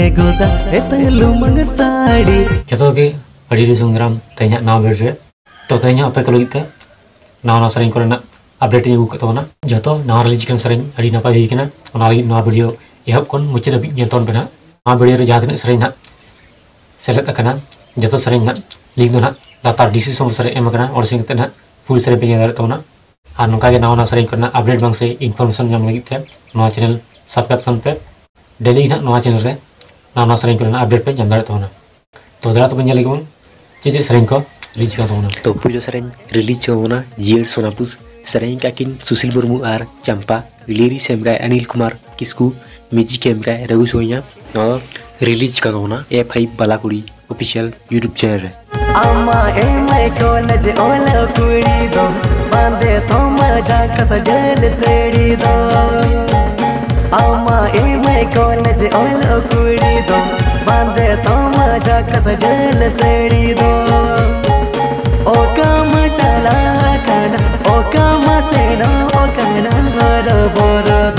goda etang lumang sari jatuh ke adi sunggram tanya naw berre to tanya apa kalau kita naw sering korena update nya buka tona jatuh naw release kan sering adi napa hi kana ona lagi naw video ihap kon mucin abi nyel ton bena naw video re jahat sering na select akana jatuh sering na link do na data dc som sering em akana or sing tena full sering pengen dar tona ar nongka ge naw sering korena update bang se information nyam lagi te naw channel subscribe ton pe daily na naw channel re naw sering korena update pe jam dar tona to dara to nyali kon cici sering ko release ka tona तो पुजो सरें release होना जीएड सोनापुस सरें काकिन सुशील मुर्मू आर चंपा लिरी सेमगाय अनिल कुमार किस्कू मिजी केमगाय रघु सोया और रिलीज का होना F5 बालाकुड़ी ऑफिशियल यूट्यूब चैनल है अम्मा ए मैं कॉलेज ओला कुड़ी दो बांधे तो मजा कस जल सेड़ी दो अम्मा ए मैं कॉलेज ओला कुड़ी दो बांधे तो मजा कस जल सेड़ी दो ओ काम चला करना ओ काम से ना ओ करना घर बोर दो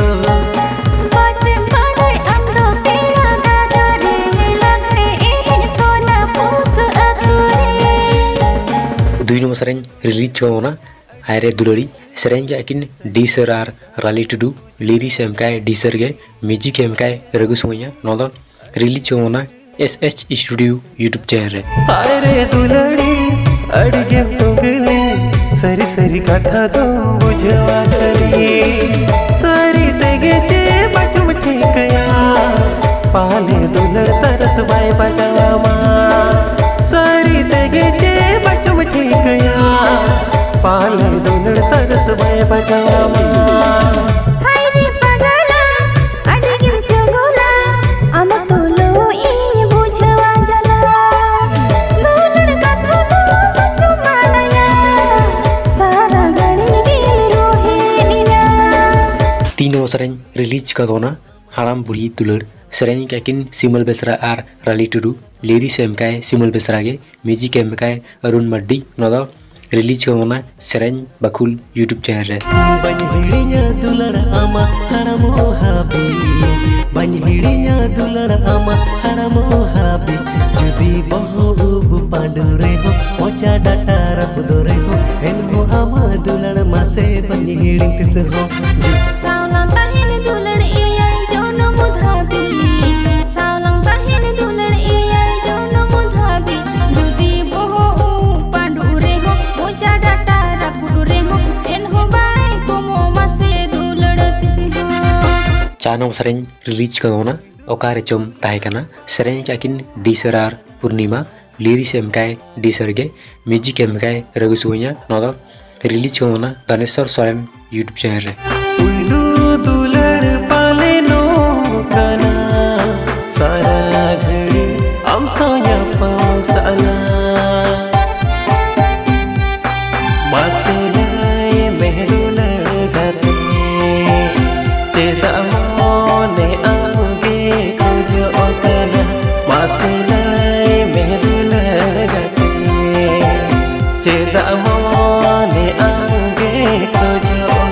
दुई नंबर सरें रिलीज होना हायरे दुलरी सरें के अकिन डीसर आर राली टुडू लिरी सेमकाय डीसर के म्यूजिक केमकाय रघु सोया नोदा रिलीज होना SH स्टूडियो यूट्यूब चैनल है हायरे दुलरी अड़गे तुंगली सरी सरी कथा तो बुझवा करी सरी तेगे चे बचम ठिकया पाले दुलर तरस बाय बजामा सरी तेगे चे बचम ठिकया पाले दुलर तरस बाय बजामा तीनों सरें रिलीज का दोना हाराम बुढ़ी दुलर सरें काकिन सिमल बेसरा आर राली टुडू लेरी सेमकाय सिमल बेसरा के म्यूजिक केमकाय अरुण मड्डी नोदा रिलीज का दोना सरें बकुल यूट्यूब चैनल है बनिहिड़िया दुलर आमा हरमो हाबी बनिहिड़िया दुलर आमा हरमो हाबी जुदी बहु उब पांडुरे हो मोचा डाटा रपदो रे हो एनहो आमा दुलर मासे बनिहिड़िं किस हो सावlang tahin dular iyai jono mudhabi सावlang tahin dular iyai jono mudhabi judi boho pandu re ho mocha data rapudu re ho enho bai komo mase dular tisi ho चानों सरें रिलीज का दोना ओकारे चोम ताइकना सरें काकिन डीसर आर पूर्णिमा लिरी सेमकाय डीसर के म्यूजिक केमकाय रघु सोया नोदा रिलीज का दोना धनेश्वर सोरेन यूट्यूब चैनल है उल्लू दुलर पाले नो कना सारा घड़ी हम सोया पासला मासुलाई मेहरुल गते चेता मोने आगे खोजो कना मासुलाई मेहरुल गते चेता मोने आगे खोजो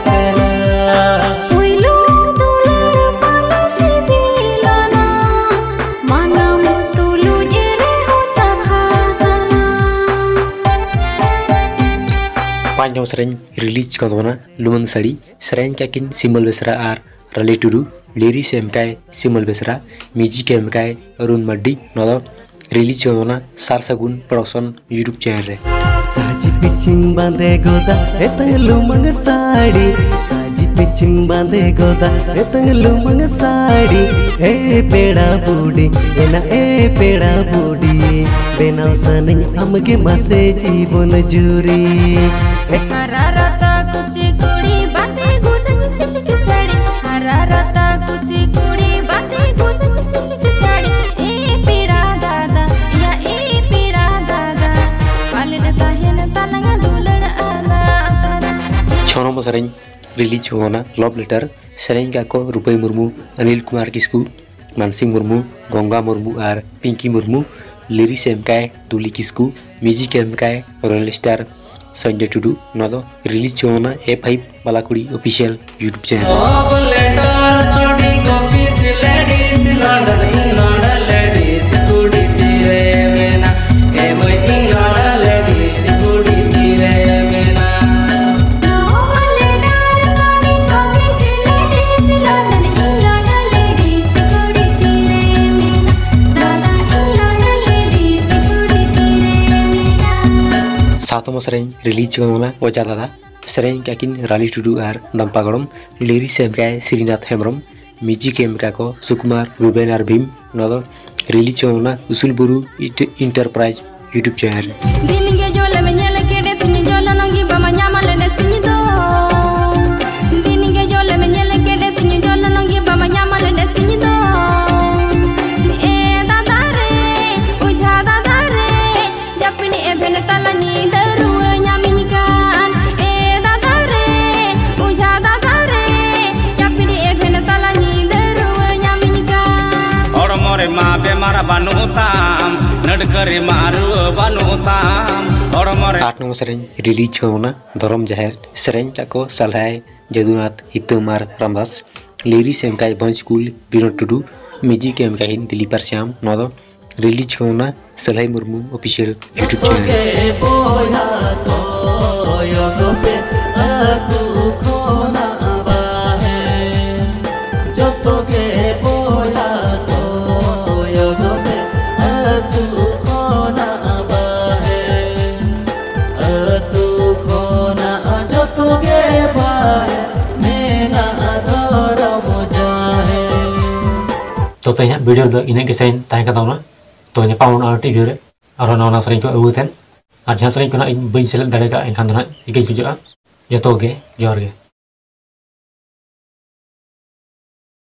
पांच सरें रिलीज का दोना लुमंग सड़ी सरें काकिन सिमल बेसरा आर राली टुडू लिरी सेमकाय सिमल बेसरा म्यूजिक केमकाय अरुण मड्डी नोदा रिलीज का दोना सारसागुन प्रोडक्शन यूट्यूब चैनल है साजी पिचिंग बांधे गोदा एतंग लुमंग साड़ी साजी पिचिंग बांधे गोदा एतंग लुमंग साड़ी ए पेड़ा बूढ़ी एना ए पेड़ा बूढ़ी बेनाव सनई हमगे मासे जीवन जुरी हरा रता कुची कुड़ी बाते गुदन सिल्क साड़ी हरा रता कुची कुड़ी बाते गुदन सिल्क साड़ी ए पीड़ा दादा या ए पीड़ा दादा पाले देता है न तालंगा दुलड़ आदा तारा छोनो सरें रिलीज होना लव लेटर सरें का को रुपई मुर्मू अनिल कुमार किस्कू मानसिंह मुर्मू गंगा मुर्मू आर पिंकी मुर्मू लिरी सेमकाय दुली किस्कू म्यूजिक केमकाय रॉयल स्टार संजय टुडू नोदो रिलीज होना F5 बालाकुड़ी ऑफिशियल यूट्यूब चैनल सातम सेरें रिलीज होना वजा दादा सेरें काकिन राली टुडू और दम्पा गड़म लिरिक्स एमकाय श्रीनाथ हेम्ब्रम म्यूजिक एमका को सुकुमार रुबेन और भीम नदो रिलीज होना उसूल बुरु इंटरप्राइज यूट्यूब चैनल दिन के जोले में नेले के दे तिनी जोला नंगी बमा न्यामले दे तिनी दो दिन के जोले में नेले के दे तिनी जोला नंगी बमा न्यामले दे तिनी दो ए दादा रे उजा दादा रे japini e bene talani daru nyamikan e daदा रे उजा दादा रे japini e bene talani daru nyamikan और मोरे माँ बेमार बानुताम नडकरे मारू बानुताम और मोरे 8 नंबर सेरें रिलीज होना धरम जाहिर सेरें को सलहाय जदुनाथ हितमार रामदास लिरिक्स एमकाय बंच स्कूल विनोद टुडू म्यूजिक एमकाय दिलीप श्याम नदो रिलीज होना सलहाय मुर्मू ऑफिशियल यूट्यूब तो तैयार वीडियो दो इन्हें के सेन ताई का ताऊना तो ये पाउन आर्टी जो रे और नौना सरिंग को अवुतेन और जहाँ सरिंग को ना इन बिन सेलेक्ट दाड़े का इन खान दोना इके जुजा जतो के जोर के